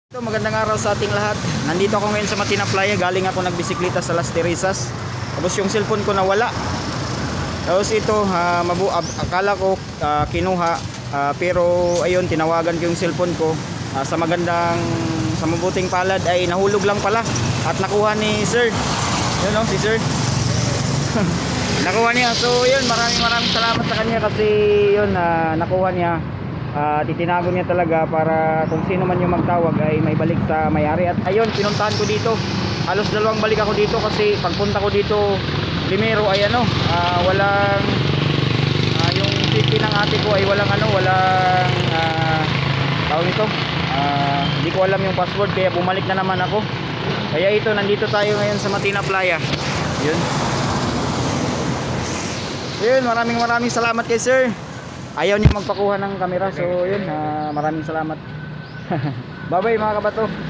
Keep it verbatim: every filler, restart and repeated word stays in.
So, magandang araw sa ating lahat. Nandito ako ngayon sa Matina Playa. Galing ako nagbisikleta sa Las Teresas. Tapos yung cellphone ko nawala. Tapos ito, uh, mabu akala ko uh, kinuha. Uh, pero ayun, tinawagan ko yung cellphone ko. Uh, sa magandang, sa mabuting palad ay nahulog lang pala. At nakuha ni Sir. Yun o, si Sir. Nakuha niya. So yun, maraming maraming salamat sa kanya kasi yun, uh, nakuha niya. Uh, titinago niya talaga para kung sino man yung magtawag ay may balik sa may-ari. At ayun, pinuntahan ko dito. Halos dalawang balik ako dito kasi pagpunta ko dito Limero ay ano, uh, walang uh, yung safety ng ate ko ay walang ano, walang uh, tawag nito, uh, hindi ko alam yung password kaya bumalik na naman ako. Kaya ito, nandito tayo ngayon sa Matina Playa. Yun. Yun, maraming maraming salamat kay Sir. Ayaw niya magpakuha ng camera, so yun, uh, maraming salamat. Bye bye mga kabato.